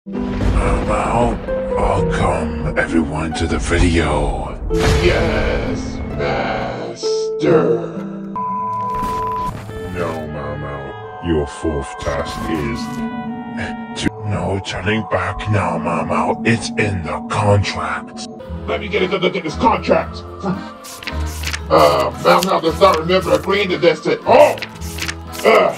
Mao Mao, welcome everyone to the video. Yes, master. No, Mao Mao, your fourth task is no turning back now, Mao Mao. It's in the contract. Let me get this contract. Mao Mao does not remember agreeing to this.